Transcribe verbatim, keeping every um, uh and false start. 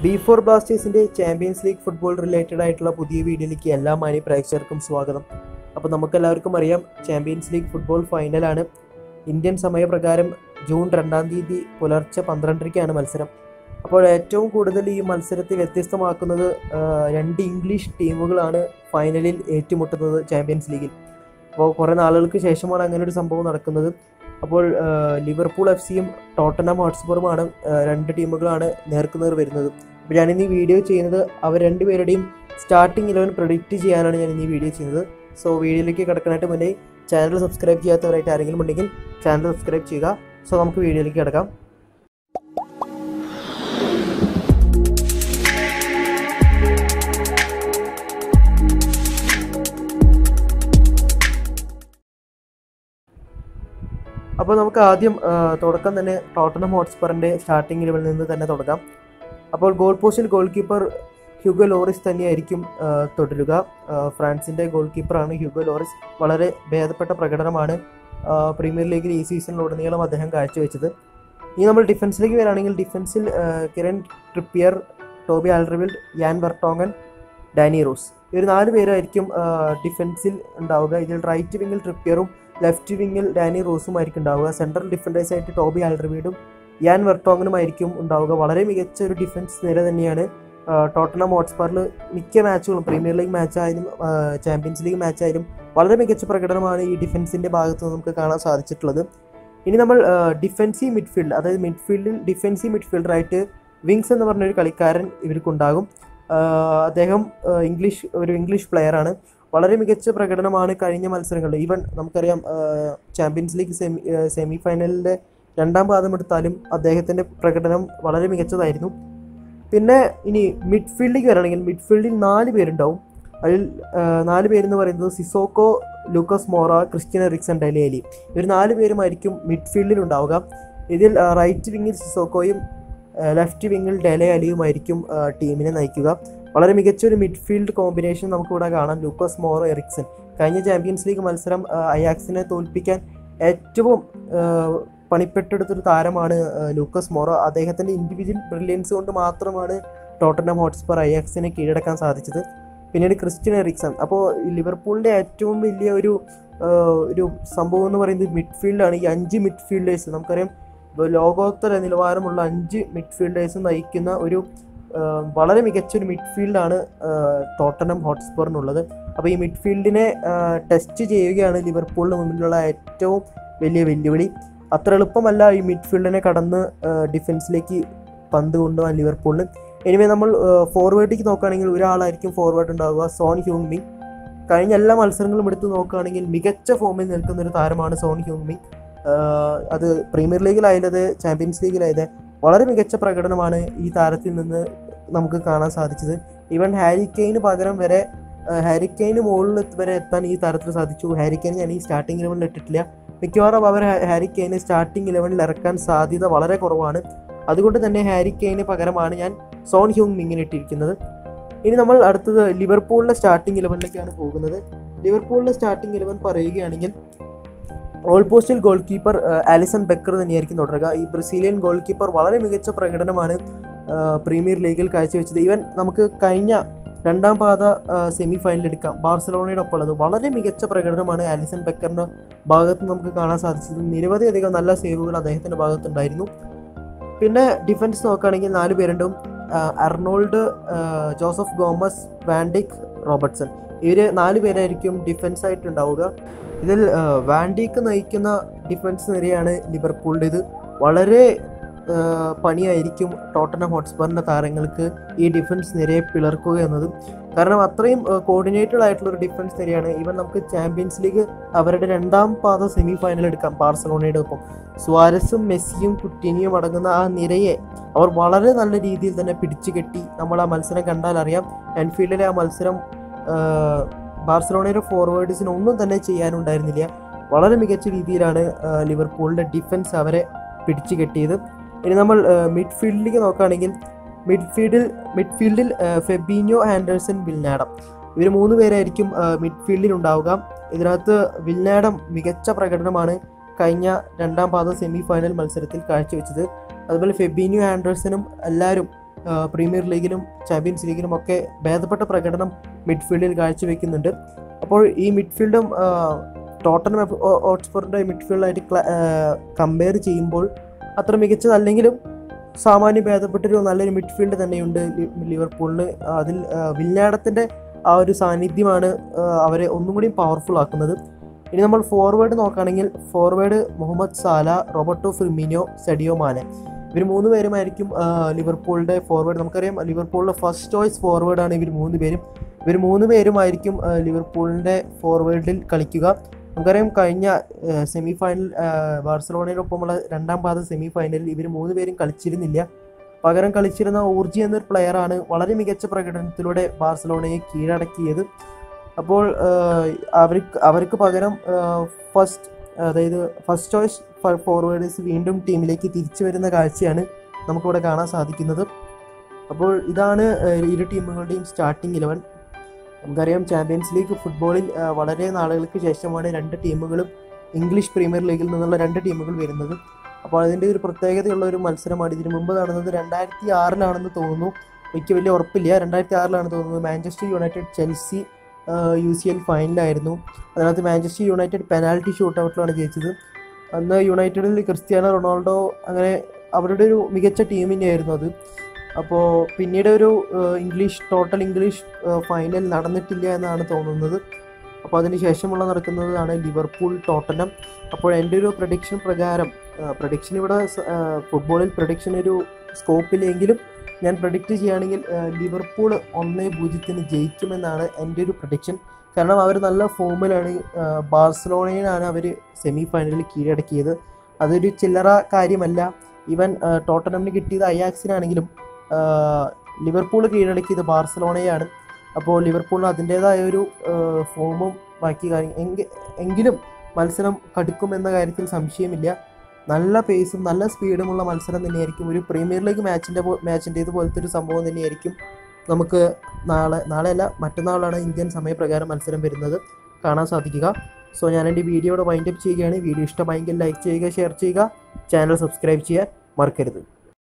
B four ബ്ലാസ്റ്റേഴ്സിൻ്റെ champions league football related ആയിട്ടുള്ള പുതിയ വീഡിയോയിലേക്ക് എല്ലാ മാന്യ പ്രേക്ഷകർക്കും സ്വാഗതം. അപ്പോൾ നമുക്കെല്ലാവർക്കും അറിയാം, ചാമ്പ്യൻസ് ലീഗ് ഫുട്ബോൾ ഫൈനലാണ്. ഇന്ത്യൻ സമയപ്രകാരം ജൂൺ രണ്ടാം തീയതി പുലർച്ചെ പന്ത്രണ്ടരയ്ക്കാണ് മത്സരം. അപ്പോൾ ഏറ്റവും കൂടുതൽ ഈ മത്സരത്തെ വ്യത്യസ്തമാക്കുന്നത് രണ്ട് ഇംഗ്ലീഷ് ടീമുകളാണ് ഫൈനലിൽ ഏറ്റുമുട്ടുന്നത് ചാമ്പ്യൻസ് ലീഗിൽ. അപ്പോൾ കുറേ നാളുകൾക്ക് ശേഷമാണ് അങ്ങനെ ഒരു സംഭവം നടക്കുന്നത്. അപ്പോൾ ലിവർപൂൾ എഫ് സിയും ടോട്ടനം ഹോട്ട്സ്പറുമാണ് രണ്ട് ടീമുകളാണ് നേർക്കുനേർ വരുന്നത്. അപ്പോൾ ഞാനിന്ന് ഈ വീഡിയോ ചെയ്യുന്നത് അവർ രണ്ടുപേരുടെയും സ്റ്റാർട്ടിംഗ് ഇലവൻ പ്രെഡിക്റ്റ് ചെയ്യാനാണ് ഞാൻ ഇന്ന് ഈ വീഡിയോ ചെയ്യുന്നത്. സോ വീഡിയോയിലേക്ക് കിടക്കാനായിട്ട് മുന്നേ ചാനൽ സബ്സ്ക്രൈബ് ചെയ്യാത്തവരായിട്ട് ആരെങ്കിലും ഉണ്ടെങ്കിൽ ചാനൽ സബ്സ്ക്രൈബ് ചെയ്യുക. സോ നമുക്ക് വീഡിയോയിലേക്ക് കിടക്കാം. അപ്പോൾ നമുക്ക് ആദ്യം തുടക്കം തന്നെ ടോട്ടനം ഹോട്ട്സ്പറിൻ്റെ സ്റ്റാർട്ടിംഗ് ഇലവനിൽ നിന്ന് തന്നെ തുടങ്ങാം. അപ്പോൾ ഗോൾ പോസ്റ്റിൽ ഗോൾ കീപ്പർ ഹ്യൂഗോ ലോറിസ് തന്നെയായിരിക്കും തുടരുക. ഫ്രാൻസിൻ്റെ ഗോൾ കീപ്പറാണ് ഹ്യൂഗോ ലോറിസ്. വളരെ ഭേദപ്പെട്ട പ്രകടനമാണ് പ്രീമിയർ ലീഗിൽ ഈ സീസണിലുടനീളം അദ്ദേഹം കാഴ്ചവെച്ചത്. ഇനി നമ്മൾ ഡിഫൻസിലേക്ക് വരികയാണെങ്കിൽ ഡിഫൻസിൽ Kieran Trippier, Toby Alderweireld, Jan Vertonghen, Dani rose, ഇവർ നാല് പേരായിരിക്കും ഡിഫൻസിൽ ഉണ്ടാവുക. ഇതിൽ റൈറ്റ് വിങ്ങിൽ ട്രിപ്പിയറും ലെഫ്റ്റ് വിങ്ങിൽ ഡാനി റോസുമായിരിക്കും ഉണ്ടാവുക. സെൻട്രൽ ഡിഫൻഡേഴ്സായിട്ട് ടോബി ആൽഡർവീൽഡും യാൻ വെർട്ടോങ്ങനുമായിരിക്കും ഉണ്ടാവുക. വളരെ മികച്ച ഒരു ഡിഫൻസ് നിര തന്നെയാണ് ടോട്ടനം ഹോട്ട്സ്പറിൽ മിക്ക മാച്ചുകളും, പ്രീമിയർ ലീഗ് മാച്ചായാലും ചാമ്പ്യൻസ് ലീഗ് മാച്ചായാലും വളരെ മികച്ച പ്രകടനമാണ് ഈ ഡിഫൻസിൻ്റെ ഭാഗത്ത് നമുക്ക് കാണാൻ സാധിച്ചിട്ടുള്ളത്. ഇനി നമ്മൾ ഡിഫൻസീവ് മിഡ്ഫീൽഡ്, അതായത് മിഡ്ഫീൽഡിൽ ഡിഫൻസീവ് മിഡ്ഫീൽഡറായിട്ട് വിങ്സ് എന്ന് പറഞ്ഞൊരു കളിക്കാരൻ ഇവർക്കുണ്ടാകും. അദ്ദേഹം ഇംഗ്ലീഷ് ഒരു ഇംഗ്ലീഷ് പ്ലെയറാണ്. വളരെ മികച്ച പ്രകടനമാണ് കഴിഞ്ഞ മത്സരങ്ങളിൽ. ഈവൻ നമുക്കറിയാം ചാമ്പ്യൻസ് ലീഗ് സെമി സെമി ഫൈനലിൻ്റെ രണ്ടാം പാദം എടുത്താലും അദ്ദേഹത്തിൻ്റെ പ്രകടനം വളരെ മികച്ചതായിരുന്നു. പിന്നെ ഇനി മിഡ്ഫീൽഡിലേക്ക് വരികയാണെങ്കിൽ മിഡ്ഫീൽഡിൽ നാല് പേരുണ്ടാവും. അതിൽ നാല് പേരെന്ന് പറയുന്നത് Sissoko, Lucas Moura, Christian Eriksen, Dele Alli. ഇവർ നാല് പേരുമായിരിക്കും മിഡ്ഫീൽഡിൽ ഉണ്ടാവുക. ഇതിൽ റൈറ്റ് വിങ്ങിൽ സിസോക്കോയും ലെഫ്റ്റ് വിങ്ങിൽ ഡെലെ അലിയുമായിരിക്കും ടീമിനെ നയിക്കുക. വളരെ മികച്ചൊരു മിഡ്ഫീൽഡ് കോമ്പിനേഷൻ നമുക്കിവിടെ കാണാം. Lucas Moura, Eriksen. കഴിഞ്ഞ ചാമ്പ്യൻസ് ലീഗ് മത്സരം അയാക്സിനെ തോൽപ്പിക്കാൻ ഏറ്റവും പണിപ്പെട്ടെടുത്തൊരു താരമാണ് ലൂക്കസ് മോറോ. അദ്ദേഹത്തിൻ്റെ ഇൻഡിവിജ്വൽ ബ്രില്യൻസ് കൊണ്ട് മാത്രമാണ് ടോട്ടനം ഹോട്ട്സ്പർ അയാക്സിനെ കീഴടക്കാൻ സാധിച്ചത്. പിന്നീട് ക്രിസ്ത്യൻ എറിക്സൺ. അപ്പോൾ ലിവർപൂളിൻ്റെ ഏറ്റവും വലിയ ഒരു ഒരു സംഭവം എന്ന് പറയുന്നത് മിഡ്ഫീൽഡാണ്. ഈ അഞ്ച് മിഡ്ഫീൽഡേഴ്സ്, നമുക്കറിയാം ലോകോത്തര നിലവാരമുള്ള അഞ്ച് മിഡ്ഫീൽഡേഴ്സ് നയിക്കുന്ന ഒരു വളരെ മികച്ചൊരു മിഡ്ഫീൽഡാണ് ടോട്ടനം ഹോട്ട്സ്പറിനുള്ളത്. അപ്പോൾ ഈ മിഡ്ഫീൽഡിനെ ടെസ്റ്റ് ചെയ്യുകയാണ് ലിവർപൂളിന് മുന്നിലുള്ള ഏറ്റവും വലിയ വെല്ലുവിളി. അത്ര എളുപ്പമല്ല ഈ മിഡ്ഫീൽഡിനെ കടന്ന് ഡിഫൻസിലേക്ക് പന്ത് കൊണ്ടുപോകാൻ ലിവർപൂളിന്. എനിവേ നമ്മൾ ഫോർവേഡിലേക്ക് നോക്കുകയാണെങ്കിൽ ഒരാളായിരിക്കും ഫോർവേഡ് ഉണ്ടാവുക, സോൺ ഹ്യൂങ് മിങ്. കഴിഞ്ഞ എല്ലാ മത്സരങ്ങളും എടുത്ത് നോക്കുകയാണെങ്കിൽ മികച്ച ഫോമിൽ നിൽക്കുന്നൊരു താരമാണ് സോൺ ഹ്യൂങ് മിങ്. അത് പ്രീമിയർ ലീഗിലായത് ചാമ്പ്യൻസ് ലീഗിലായത് വളരെ മികച്ച പ്രകടനമാണ് ഈ താരത്തിൽ നിന്ന് നമുക്ക് കാണാൻ സാധിച്ചത്. ഈവൻ ഹാരി കെയിന് പകരം വരെ ഹാരി കെയിന് മുകളിൽ വരെ എത്താൻ ഈ താരത്തിന് സാധിച്ചു. ഹാരി കെയിൻ ഞാൻ ഈ സ്റ്റാർട്ടിംഗ് ഇലവനിൽ ഇട്ടിട്ടില്ല. മിക്കവാറും അവർ ഹാരി കെയിനെ സ്റ്റാർട്ടിംഗ് ഇലവനിൽ ഇറക്കാൻ സാധ്യത വളരെ കുറവാണ്. അതുകൊണ്ട് തന്നെ ഹാരി കെയിന് പകരമാണ് ഞാൻ സോൺ ഹ്യൂങ് മിങ്ങിനെ ഇട്ടിരിക്കുന്നത്. ഇനി നമ്മൾ അടുത്തത് ലിവർപൂളിൻ്റെ സ്റ്റാർട്ടിംഗ് ഇലവനിലേക്കാണ് പോകുന്നത്. ലിവർപൂളിൻ്റെ സ്റ്റാർട്ടിംഗ് ഇലവൻ പറയുകയാണെങ്കിൽ ഗോൾ പോസ്റ്റിൽ ഗോൾ കീപ്പർ ആലിസൺ ബെക്കർ തന്നെയായിരിക്കും തുടരുക. ഈ ബ്രസീലിയൻ ഗോൾ കീപ്പർ വളരെ മികച്ച പ്രകടനമാണ് പ്രീമിയർ ലീഗിൽ കാഴ്ചവെച്ചത്. ഈവൻ നമുക്ക് കഴിഞ്ഞ രണ്ടാം പാദ സെമി ഫൈനൽ എടുക്കാം, ബാർസലോണയുടെ ഒപ്പമുള്ളത്. വളരെ മികച്ച പ്രകടനമാണ് ആലിസൺ ബെക്കറിൻ്റെ ഭാഗത്ത് നമുക്ക് കാണാൻ സാധിച്ചത്. നിരവധി അധികം നല്ല സേവുകൾ അദ്ദേഹത്തിൻ്റെ ഭാഗത്തുണ്ടായിരുന്നു. പിന്നെ ഡിഫൻസ് നോക്കുകയാണെങ്കിൽ നാല് പേരുണ്ടും. Arnold, Joseph Gomez, Van Dijk, Robertson. ഇവർ നാല് പേരായിരിക്കും ഡിഫൻസായിട്ടുണ്ടാവുക. ഇതിൽ വാൻഡീക്ക് നയിക്കുന്ന ഡിഫൻസ് നിരയാണ് ലിവർപൂളിൻ്റേത്. വളരെ പണിയായിരിക്കും ടോട്ടനം ഹോട്ട്സ്പറിൻ്റെ താരങ്ങൾക്ക് ഈ ഡിഫൻസ് നിരയെ പിളർക്കുക എന്നത്. കാരണം അത്രയും കോർഡിനേറ്റഡ് ആയിട്ടുള്ളൊരു ഡിഫൻസ് നിരയാണ്. ഈവൻ നമുക്ക് ചാമ്പ്യൻസ് ലീഗ് അവരുടെ രണ്ടാം പാദ സെമി ഫൈനൽ എടുക്കാം ബാർസലോണയുടെ ഒപ്പം. സുവാരസും മെസ്സിയും കുട്ടിനിയും അടങ്ങുന്ന ആ നിരയെ അവർ വളരെ നല്ല രീതിയിൽ തന്നെ പിടിച്ചു കെട്ടി. നമ്മൾ ആ മത്സരം കണ്ടാൽ അറിയാം, ആൻഫീൽഡിലെ ആ മത്സരം ബാർസലോണയുടെ ഫോർവേഡ്സിന് ഒന്നും തന്നെ ചെയ്യാനുണ്ടായിരുന്നില്ല. വളരെ മികച്ച രീതിയിലാണ് ലിവർപൂളിൻ്റെ ഡിഫൻസ് അവരെ പിടിച്ചു കെട്ടിയത്. ഇനി നമ്മൾ മിഡ്ഫീൽഡിലേക്ക് നോക്കുകയാണെങ്കിൽ മിഡ്ഫീൽഡിൽ മിഡ്ഫീൽഡിൽ ഫെബീഞ്ഞോ, ആൻഡേഴ്സൺ, വിൽനാഡം, ഇവർ മൂന്ന് പേരായിരിക്കും മിഡ്ഫീൽഡിൽ ഉണ്ടാവുക. ഇതിനകത്ത് വിൽനാഡം മികച്ച പ്രകടനമാണ് കഴിഞ്ഞ രണ്ടാം പാദ സെമി ഫൈനൽ മത്സരത്തിൽ കാഴ്ചവെച്ചത്. അതുപോലെ ഫെബീഞ്ഞോ, ആൻഡേഴ്സണും എല്ലാവരും പ്രീമിയർ ലീഗിലും ചാമ്പ്യൻസ് ലീഗിലും ഒക്കെ ഭേദപ്പെട്ട പ്രകടനം മിഡ്ഫീൽഡിൽ കാഴ്ചവെക്കുന്നുണ്ട്. അപ്പോൾ ഈ മിഡ്ഫീൽഡും ടോട്ടനം ഹോട്ട്സ്പറിൻ്റെ മിഡ്ഫീൽഡായിട്ട് കമ്പയർ ചെയ്യുമ്പോൾ അത്ര മികച്ചതല്ലെങ്കിലും സാമാന്യ ഭേദപ്പെട്ടൊരു നല്ലൊരു മിഡ്ഫീൽഡ് തന്നെയുണ്ട് ലിവർപൂളിന്. അതിൽ വില്യാടത്തിൻ്റെ ആ ഒരു സാന്നിധ്യമാണ് അവരെ ഒന്നും കൂടി പവർഫുൾ ആക്കുന്നത്. ഇനി നമ്മൾ ഫോർവേഡ് നോക്കുകയാണെങ്കിൽ forward Mohamed Salah, Roberto Firmino, Sadio Mane, ഇവർ മൂന്ന് പേരുമായിരിക്കും ലിവർപൂളിൻ്റെ ഫോർവേഡ്. നമുക്കറിയാം ലിവർപൂളിൻ്റെ ഫസ്റ്റ് ചോയ്സ് ഫോർവേഡാണ് ഇവർ മൂന്ന് പേരും. ഇവർ മൂന്ന് പേരുമായിരിക്കും ലിവർപൂളിൻ്റെ ഫോർവേഡിൽ കളിക്കുക. നമുക്കറിയാം കഴിഞ്ഞ സെമി ഫൈനൽ ബാർസലോണയോടൊപ്പമുള്ള രണ്ടാം പാദ സെമി ഫൈനലിൽ ഇവർ മൂന്ന് പേരും കളിച്ചിരുന്നില്ല. പകരം കളിച്ചിരുന്ന ഊർജി എന്നൊരു പ്ലെയറാണ് വളരെ മികച്ച പ്രകടനത്തിലൂടെ ബാർസലോണയെ കീഴടക്കിയത്. അപ്പോൾ അവർക്ക് അവർക്ക് പകരം ഫസ്റ്റ് അതായത് ഫസ്റ്റ് ചോയ്സ് ഫോർവേഡേഴ്സ് വീണ്ടും ടീമിലേക്ക് തിരിച്ചു വരുന്ന കാഴ്ചയാണ് നമുക്കിവിടെ കാണാൻ സാധിക്കുന്നത്. അപ്പോൾ ഇതാണ് ഇരു ടീമുകളുടെയും സ്റ്റാർട്ടിംഗ് ഇലവൻ. നമുക്കറിയാം ചാമ്പ്യൻസ് ലീഗ് ഫുട്ബോളിൽ വളരെ നാളുകൾക്ക് ശേഷമാണ് രണ്ട് ടീമുകളും ഇംഗ്ലീഷ് പ്രീമിയർ ലീഗിൽ നിന്നുള്ള രണ്ട് ടീമുകൾ വരുന്നത്. അപ്പോൾ അതിൻ്റെ ഒരു പ്രത്യേകതയുള്ള ഒരു മത്സരമാണ്. ഇതിനു മുമ്പ് നടന്നത് രണ്ടായിരത്തി ആറിലാണെന്ന് തോന്നുന്നു, എനിക്ക് വലിയ ഉറപ്പില്ല. രണ്ടായിരത്തി ആറിലാണ് തോന്നുന്നത്. Manchester United Chelsea U C L ഫൈനലായിരുന്നു. അതിനകത്ത് മാഞ്ചസ്റ്റർ യുണൈറ്റഡ് പെനാൽറ്റി ഷൂട്ട് ഔട്ടിലാണ് ജയിച്ചത്. അന്ന് യുണൈറ്റഡിൽ ക്രിസ്ത്യാനോ റൊണാൾഡോ അങ്ങനെ അവരുടെ ഒരു മികച്ച ടീം തന്നെയായിരുന്നു അത്. അപ്പോൾ പിന്നീട് ഒരു ഇംഗ്ലീഷ് ടോട്ടൽ ഇംഗ്ലീഷ് ഫൈനൽ നടന്നിട്ടില്ല എന്നാണ് തോന്നുന്നത്. അപ്പോൾ അതിന് ശേഷമുള്ള നടക്കുന്നതാണ് ലിവർപൂൾ ടോട്ടനം. അപ്പോൾ എൻ്റെ ഒരു പ്രഡിക്ഷൻ പ്രകാരം, പ്രഡിക്ഷൻ ഇവിടെ ഫുട്ബോളിൽ പ്രഡിക്ഷൻ ഒരു സ്കോപ്പിലെങ്കിലും ഞാൻ പ്രഡിക്റ്റ് ചെയ്യുകയാണെങ്കിൽ ലിവർപൂൾ ഒന്നേ പൂജ്യത്തിന് ജയിക്കുമെന്നാണ് എൻ്റെ ഒരു പ്രഡിക്ഷൻ. കാരണം അവർ നല്ല ഫോമിലാണ്. ബാർസലോണയിലാണ് അവർ സെമി ഫൈനലിൽ കീഴടക്കിയത്. അതൊരു ചില്ലറ കാര്യമല്ല. ഈവൻ ടോട്ടനമിന് കിട്ടിയത് അയാക്സിനാണെങ്കിലും ലിവർപൂൾ കീഴടക്കിയത് ബാർസലോണയാണ്. അപ്പോൾ ലിവർപൂളിന് അതിൻ്റേതായ ഒരു ഫോമും ബാക്കി കാര്യം എങ്കിലും മത്സരം കടുക്കുമെന്ന കാര്യത്തിൽ സംശയമില്ല. നല്ല പേസും നല്ല സ്പീഡുമുള്ള മത്സരം തന്നെയായിരിക്കും. ഒരു പ്രീമിയർ ലീഗ് മാച്ചിൻ്റെ മാച്ചിൻ്റേത് പോലത്തെ ഒരു സംഭവം തന്നെയായിരിക്കും നമുക്ക് നാളെ നാളെയല്ല മറ്റന്നാളാണ് ഇന്ത്യൻ സമയപ്രകാരം മത്സരം വരുന്നത് കാണാൻ സാധിക്കുക. സോ ഞാൻ എൻ്റെ വീഡിയോയുടെ വൈൻഡപ്പ് ചെയ്യുകയാണ്. വീഡിയോ ഇഷ്ടമായെങ്കിൽ ലൈക്ക് ചെയ്യുക, ഷെയർ ചെയ്യുക, ചാനൽ സബ്സ്ക്രൈബ് ചെയ്യാൻ മറക്കരുത്.